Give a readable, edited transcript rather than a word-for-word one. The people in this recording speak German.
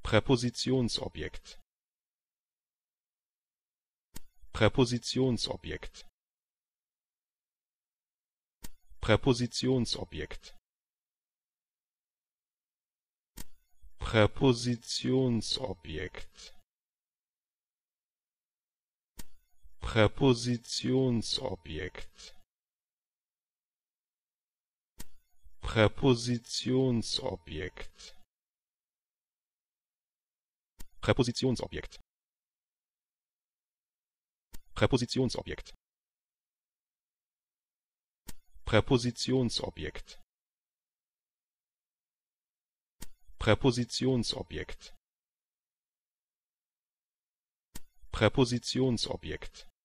Präpositionsobjekt, Präpositionsobjekt, Präpositionsobjekt, Präpositionsobjekt, Präpositionsobjekt, Präpositionsobjekt, Präpositionsobjekt, Präpositionsobjekt, Präpositionsobjekt, Präpositionsobjekt, Präpositionsobjekt,